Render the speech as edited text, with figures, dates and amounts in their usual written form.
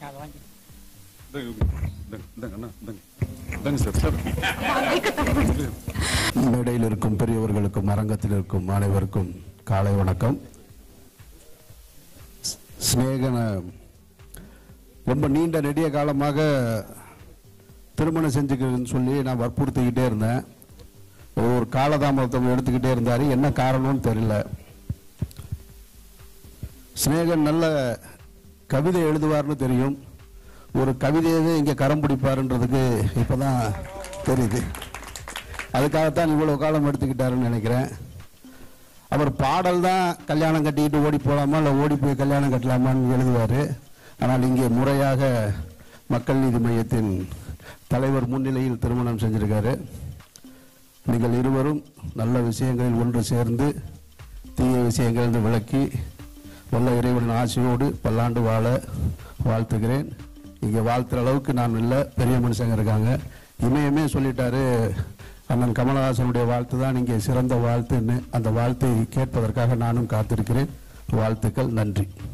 மேடையில் இருக்கும் பெரியவர்களுக்கும் அரங்கத்தில் இருக்கும் அனைவருக்கும் காலை வணக்கம். ஸ்நேகன ரொம்ப நீண்ட நெடிய காலமாக திருமணம் செஞ்சுக்கிறேன்னு சொல்லி நான் வற்புறுத்திக்கிட்டே இருந்தேன். ஒரு காலதாமதம் எடுத்துக்கிட்டே இருந்தார். என்ன காரணம்னு தெரியல. ஸ்நேகன் நல்ல கவிதை எழுதுவார்னு தெரியும். ஒரு கவிதையவே இங்கே கரம் பிடிப்பாருன்றதுக்கு இப்போ தான் தெரியுது. அதுக்காகத்தான் இவ்வளோ காலம் எடுத்துக்கிட்டாருன்னு நினைக்கிறேன். அவர் பாடல் தான் கல்யாணம் கட்டிக்கிட்டு ஓடி போகலாமா இல்லை ஓடி போய் கல்யாணம் கட்டலாமான்னு எழுதுவார். ஆனால் இங்கே முறையாக மக்கள் நீதி மையத்தின் தலைவர் முன்னிலையில் திருமணம் செஞ்சிருக்காரு. நீங்கள் இருவரும் நல்ல விஷயங்களில் ஒன்று சேர்ந்து தீய விஷயங்கள் விளக்கி வல்ல இறைவனின் ஆசையோடு பல்லாண்டு வாழ வாழ்த்துகிறேன். இங்கே வாழ்த்துற அளவுக்கு நான் இல்லை, பெரிய மனுஷங்க இருக்காங்க. இமயமே சொல்லிட்டாரு, அண்ணன் கமலஹாசனுடைய வாழ்த்து தான் இங்கே சிறந்த வாழ்த்துன்னு. அந்த வாழ்த்தை கேட்பதற்காக நானும் காத்திருக்கிறேன். வாழ்த்துக்கள். நன்றி.